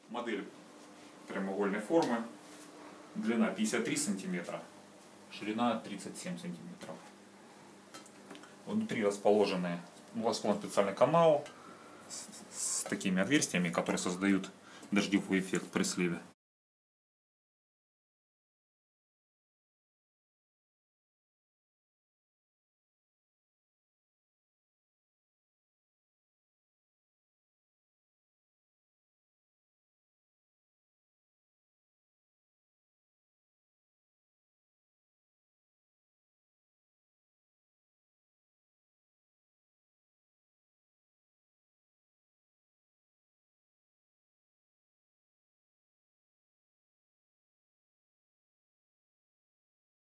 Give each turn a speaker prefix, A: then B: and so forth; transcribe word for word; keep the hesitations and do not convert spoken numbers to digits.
A: Модель прямоугольной формы. Длина пятьдесят три сантиметра, ширина тридцать семь сантиметров. Внутри расположены, расположен специальный канал с, с такими отверстиями, которые создают дождевой эффект при сливе.